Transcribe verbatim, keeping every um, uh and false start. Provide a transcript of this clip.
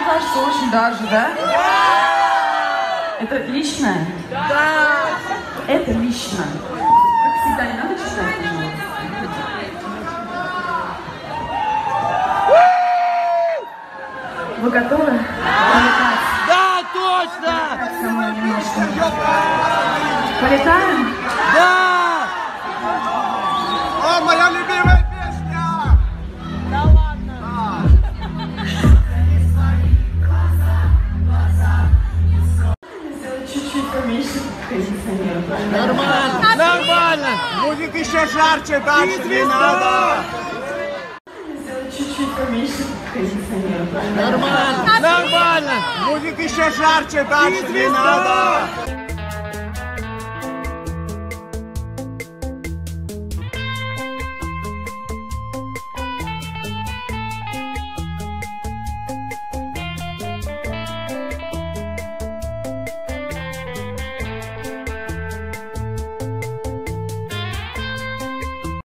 кажется, очень даже, да? Да! Это личное? Да! Это лично. Как всегда, не надо читать, пожалуйста. Вы готовы? Полетать? Да, точно! Со мной немножко. Полетаем? Да! О, моя любимая песня! Да ладно! Сделать чуть-чуть поменьше кондиционера. Нормально! Нормально! Будет еще жарче, дальше не надо! Сделать чуть-чуть поменьше кондиционера. Нормально! Нормально! Будет еще жарче, дальше не надо!